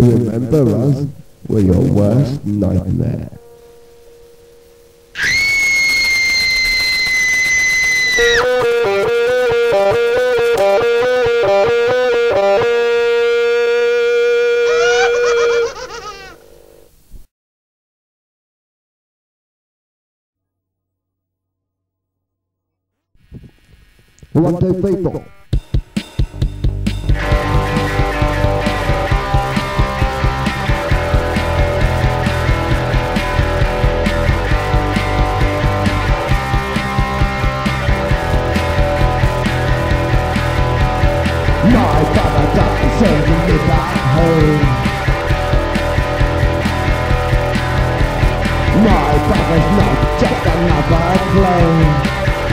Remember us were your worst nightmare. One, two, three, four. My father died, sending me back home. My father's not just another clone.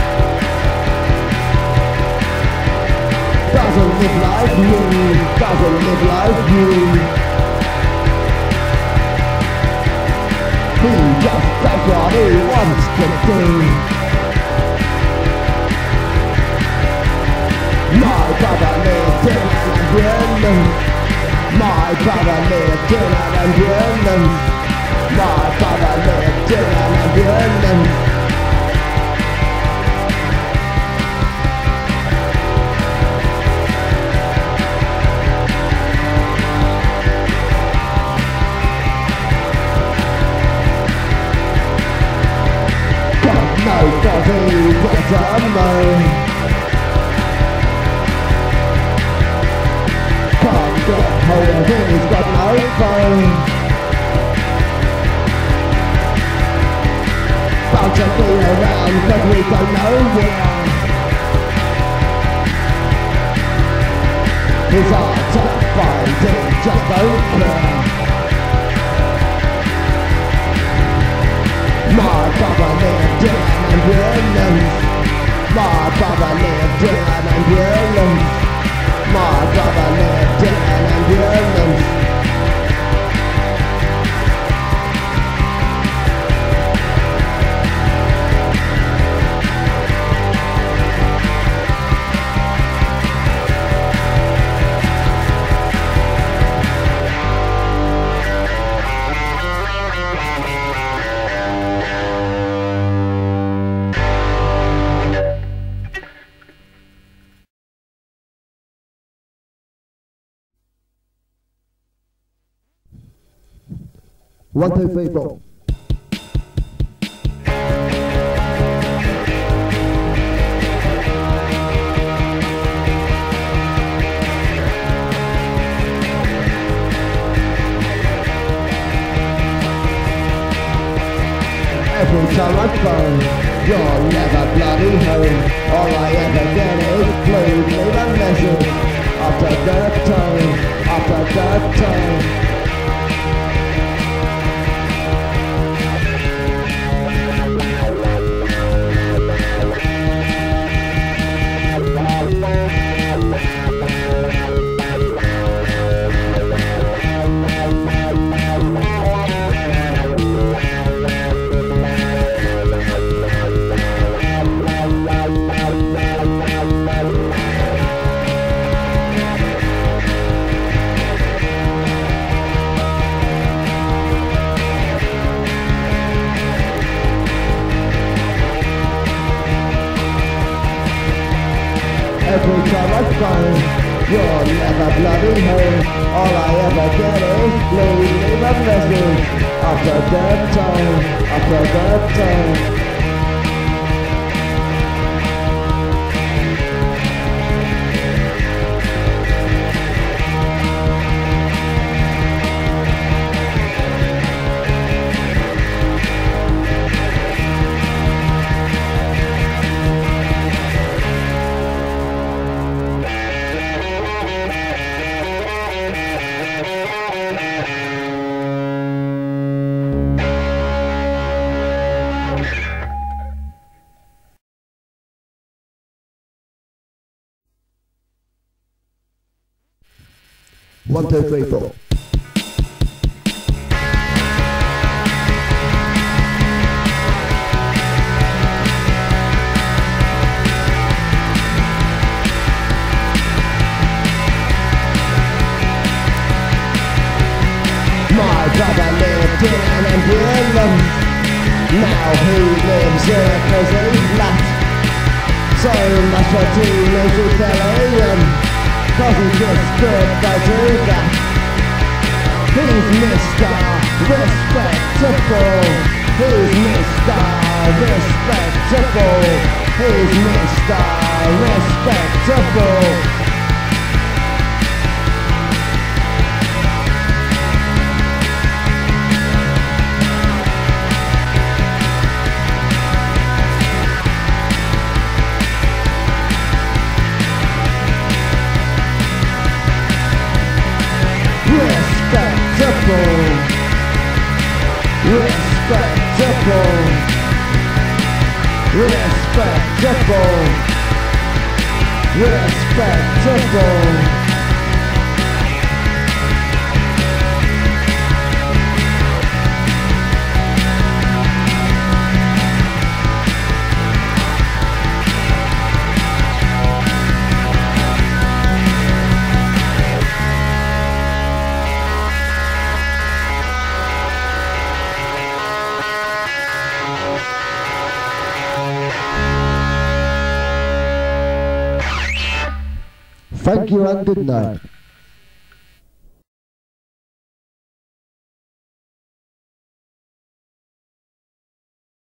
Doesn't live like me, doesn't live like you. He just does what he wants to do. My brother lived in an ambulance. My brother lived in an ambulance. My brother lived in an ambulance. Nobody better know. Can't get hold of him, he's got no phone. Bound to be around, but we don't know where. He's hard to find, he just don't care. My brother lived in an ambulance. My brother lived in an ambulance. My brother lived in an ambulance. One, two, three, four. Every time I phone, you're never bloody home. All I ever get is please leave a message. After the tone, after the tone. Every time I phone, you're never bloody home. All I ever get is please leave a message. After the tone, after the tone. One, two, three, four. brother lived in an emblem. Now he lives in a cozy flat. So much for teenage rebellion, 'cause he just couldn't do that. He's Mr. Respectable. He's Mr. Respectable. He's Mr. Respectable. Respectable, respectable, respectable, respectable. Thank you and good night.